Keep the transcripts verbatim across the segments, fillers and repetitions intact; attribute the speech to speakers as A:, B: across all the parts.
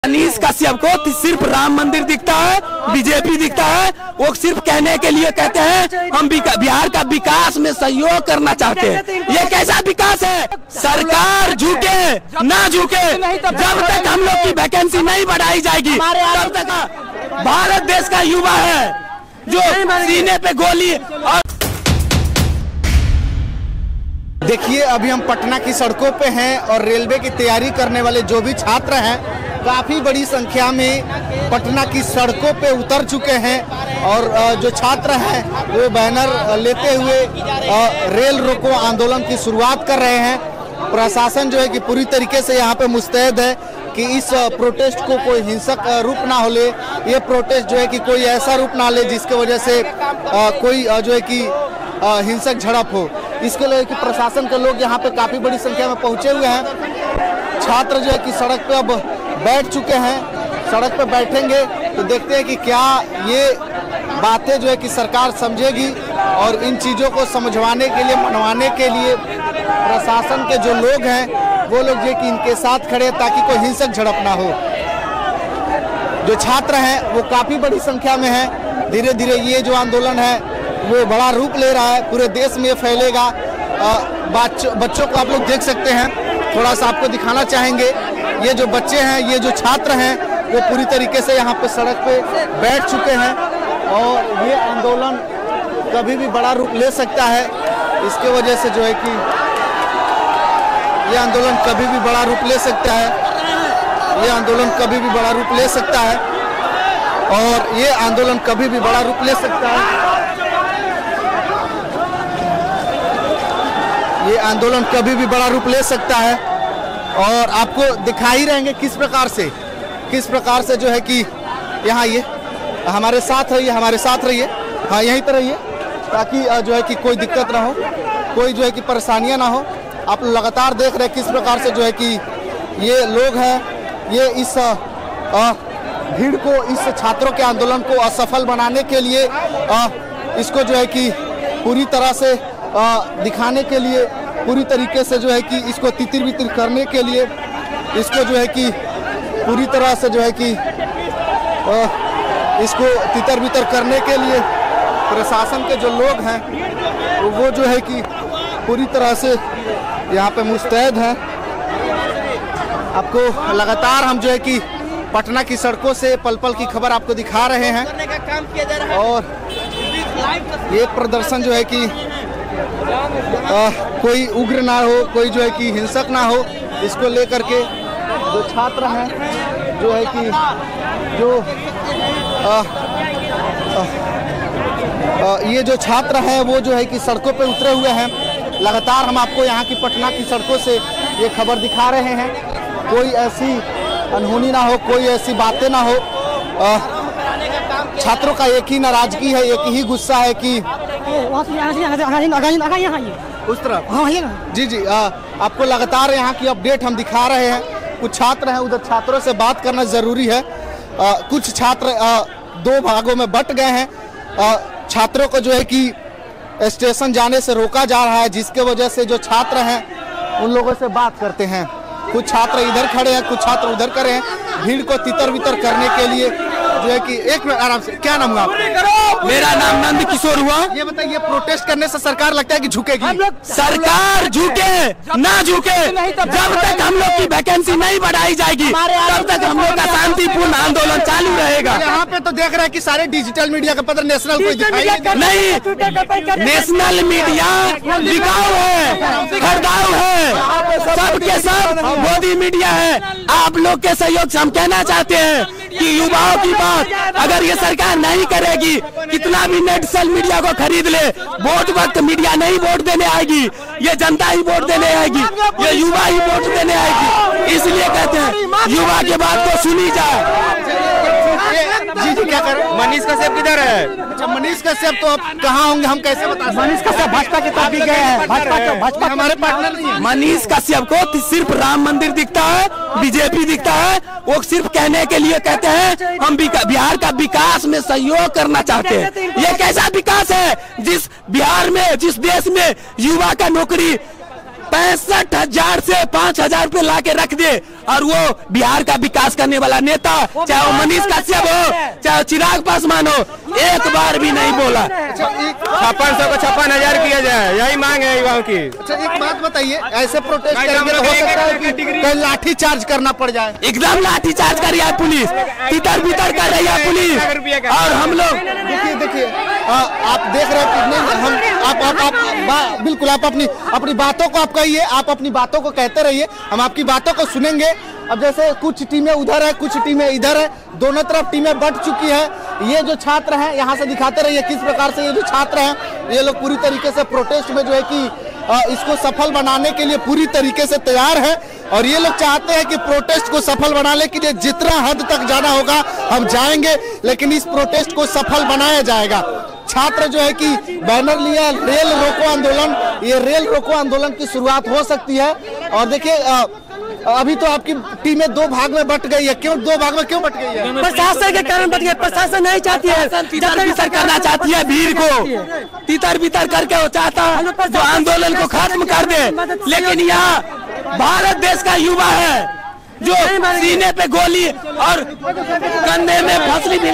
A: मनीष कश्यप को सिर्फ राम मंदिर दिखता है, बीजेपी दिखता है। वो सिर्फ कहने के लिए कहते हैं हम बिहार का विकास में सहयोग करना चाहते हैं। ये कैसा विकास है? सरकार झुके ना झुके, जब तक हम लोग की वैकेंसी नहीं बढ़ाई जाएगी तब तक भारत देश का युवा है जो सीने पे गोली। और
B: देखिए, अभी हम पटना की सड़कों पे हैं और रेलवे की तैयारी करने वाले जो भी छात्र हैं काफ़ी बड़ी संख्या में पटना की सड़कों पे उतर चुके हैं और जो छात्र हैं वो बैनर लेते हुए रेल रोको आंदोलन की शुरुआत कर रहे हैं। प्रशासन जो है कि पूरी तरीके से यहाँ पे मुस्तैद है कि इस प्रोटेस्ट को कोई हिंसक रूप ना हो ले, ये प्रोटेस्ट जो है कि कोई ऐसा रूप ना ले जिसके वजह से कोई जो है कि हिंसक झड़प हो। इसके लिए कि प्रशासन के लोग यहाँ पे काफ़ी बड़ी संख्या में पहुँचे हुए हैं। छात्र जो है कि सड़क पे अब बैठ चुके हैं, सड़क पे बैठेंगे तो देखते हैं कि क्या ये बातें जो है कि सरकार समझेगी और इन चीज़ों को समझवाने के लिए, मनवाने के लिए प्रशासन के जो लोग हैं वो लोग जो है कि इनके साथ खड़े ताकि कोई हिंसक झड़प ना हो। जो छात्र हैं वो काफ़ी बड़ी संख्या में हैं। धीरे धीरे ये जो आंदोलन है वो बड़ा रूप ले रहा है, पूरे देश में फैलेगा। बच्चों बच्चों को आप लोग देख सकते हैं, थोड़ा सा आपको दिखाना चाहेंगे। ये जो बच्चे हैं, ये जो छात्र हैं वो पूरी तरीके से यहाँ पे सड़क पे बैठ चुके हैं और ये आंदोलन कभी भी बड़ा रूप ले सकता है। इसके वजह से जो है कि ये आंदोलन कभी भी बड़ा रूप ले सकता है, ये आंदोलन कभी भी बड़ा रूप ले सकता है और ये आंदोलन कभी भी बड़ा रूप ले सकता है। ये आंदोलन कभी भी बड़ा रूप ले सकता है और आपको दिखा ही रहेंगे किस प्रकार से किस प्रकार से जो है कि यहाँ ये हमारे साथ रहिए, हमारे साथ रहिए, हाँ यहीं पर रहिए ताकि जो है कि कोई दिक्कत ना हो, कोई जो है कि परेशानियाँ ना हो। आप लगातार देख रहे हैं किस प्रकार से जो है कि ये लोग हैं, ये इस आ, भीड़ को, इस छात्रों के आंदोलन को असफल बनाने के लिए, आ, इसको जो है कि पूरी तरह से आ, दिखाने के लिए, पूरी तरीके से जो है कि इसको तितिर बितिर करने के लिए, इसको जो है कि पूरी तरह से जो है कि आ, इसको तितर बितर करने के लिए प्रशासन के जो लोग हैं वो जो है कि पूरी तरह से यहाँ पे मुस्तैद हैं। आपको लगातार हम जो है कि पटना की सड़कों से पल पल की खबर आपको दिखा रहे हैं और ये प्रदर्शन जो है कि आ, कोई उग्र ना हो, कोई जो है कि हिंसक ना हो, इसको लेकर के जो छात्र हैं जो है कि जो आ, आ, आ, ये जो छात्र हैं वो जो है कि सड़कों पे उतरे हुए हैं। लगातार हम आपको यहाँ की पटना की सड़कों से ये खबर दिखा रहे हैं। कोई ऐसी अनहोनी ना हो, कोई ऐसी बातें ना हो। आ, छात्रों का एक ही नाराजगी है, एक ही गुस्सा है कि उस तरफ जी जी आ, आपको लगातार यहाँ की अपडेट हम दिखा रहे हैं। कुछ छात्र हैं, उधर छात्रों से बात करना जरूरी है। आ, कुछ छात्र आ, दो भागों में बट गए हैं। आ, छात्रों को जो है कि स्टेशन जाने से रोका जा रहा है, जिसके वजह से जो छात्र हैं उन लोगों से बात करते हैं। कुछ छात्र इधर खड़े हैं, कुछ छात्र उधर खड़े हैं, भीड़ को तितर बितर करने के लिए जो है कि एक मिनट आराम से। क्या नाम हुआ आपका?
A: मेरा नाम नंद किशोर हुआ।
B: ये बताइए, प्रोटेस्ट करने से सरकार लगता है कि झुकेगी?
A: सरकार झुके ना झुके, जब तक हम लोग की वैकेंसी नहीं बढ़ाई जाएगी तब तक हम लोग का शांतिपूर्ण आंदोलन चालू रहेगा।
B: यहाँ पे तो देख रहे हैं कि सारे डिजिटल मीडिया का पत्र नेशनल कोई दिखाई
A: नहीं। नेशनल मीडिया बिकाऊ है, खरीदाऊ है, सब के सब मोदी मीडिया है। आप लोग के सहयोग से हम कहना चाहते हैं कि युवाओं की बात अगर ये सरकार नहीं करेगी, कितना भी नेशनल मीडिया को खरीद ले, वोट वक्त मीडिया नहीं वोट देने आएगी, ये जनता ही वोट देने आएगी, ये युवा ही वोट देने आएगी। इसलिए कहते हैं युवा की बात को सुनी जाए।
B: जी जी क्या करें? मनीष कश्यप किधर है? अच्छा, मनीष कश्यप तो अब कहाँ होंगे, हम कैसे बता सकते?
A: मनीष कश्यप भाजपा के साथ भी गए हैं, भाजपा के भाजपा
B: हमारे पार्टनर नहीं है।
A: मनीष कश्यप को सिर्फ राम मंदिर दिखता है, बीजेपी दिखता है। वो सिर्फ कहने के लिए कहते हैं हम बिहार का विकास में सहयोग करना चाहते हैं। ये कैसा विकास है जिस बिहार में, जिस देश में युवा का नौकरी पैंसठ हजार से पांच हजार रूपए ला के रख दे और वो बिहार का विकास करने वाला नेता, चाहे वो मनीष कश्यप हो चाहे चिराग पासवान हो, एक बार भी नहीं बोला।
C: छप्पन सौ को छप्पन हजार किया जाए, यही मांग है युवाओं की।
B: अच्छा एक बात बताइए, ऐसे प्रोटेस्ट करेंगे तो हो सकता है कि कहीं लाठी चार्ज करना पड़ जाए?
A: एकदम लाठी चार्ज कर रही है पुलिस, तितर बितर कर रही है पुलिस। और हम लोग
B: देखिए देखिए आप देख रहे हैं कितने हम आप आप, आप बा, बिल्कुल आप अपनी अपनी बातों को आप कहिए, आप अपनी बातों को कहते रहिए, हम आपकी बातों को सुनेंगे। अब जैसे कुछ टीमें उधर है, कुछ टीमें इधर है, दोनों तरफ टीमें बट चुकी है। ये जो छात्र हैं यहाँ से दिखाते रहिए किस प्रकार से ये जो छात्र हैं ये लोग पूरी तरीके से प्रोटेस्ट में जो है कि इसको सफल बनाने के लिए पूरी तरीके से तैयार है। और ये लोग चाहते हैं कि प्रोटेस्ट को सफल बनाने के लिए जितना हद तक जाना होगा हम जाएंगे, लेकिन इस प्रोटेस्ट को सफल बनाया जाएगा। छात्र जो है कि बैनर लिया रेल रोको आंदोलन, ये रेल रोको आंदोलन की शुरुआत हो सकती है। और देखिए अभी तो आपकी टीमें दो भाग में बट गई है, क्यों दो भाग में क्यों बट गई है?
A: प्रशासन के कारण बट गई। प्रशासन नहीं चाहती है, तितर बितर करना चाहती है भीड़ को, तितर बितर करके वो चाहता है जो आंदोलन को खत्म कर दे। लेकिन यहाँ भारत देश का युवा है जो सीने पे गोली और कंधे में फसली भी।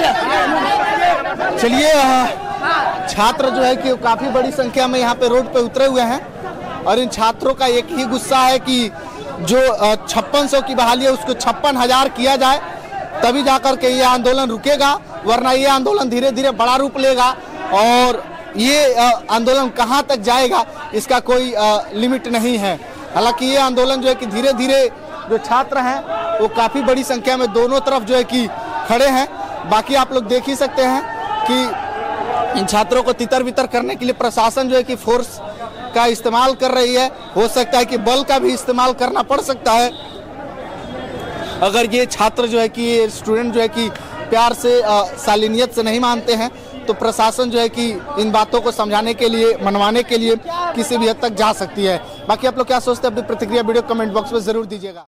B: चलिए छात्र जो है कि काफी बड़ी संख्या में यहाँ पे रोड पे उतरे हुए हैं और इन छात्रों का एक ही गुस्सा है कि जो छप्पन सौ की बहाली है उसको छप्पन हजार किया जाए, तभी जाकर के ये आंदोलन रुकेगा, वरना ये आंदोलन धीरे धीरे बड़ा रूप लेगा। और ये आंदोलन कहाँ तक जाएगा इसका कोई लिमिट नहीं है। हालांकि ये आंदोलन जो है कि धीरे धीरे जो छात्र हैं वो काफी बड़ी संख्या में दोनों तरफ जो है कि खड़े हैं। बाकी आप लोग देख ही सकते हैं कि इन छात्रों को तितर बितर करने के लिए प्रशासन जो है कि फोर्स का इस्तेमाल कर रही है। हो सकता है कि बल का भी इस्तेमाल करना पड़ सकता है अगर ये छात्र जो है कि ये स्टूडेंट जो है कि प्यार से सालिनियत से नहीं मानते हैं, तो प्रशासन जो है कि इन बातों को समझाने के लिए, मनवाने के लिए किसी भी हद तक जा सकती है। बाकी आप लोग क्या सोचते हैं, अपनी प्रतिक्रिया वीडियो कमेंट बॉक्स में जरूर दीजिएगा।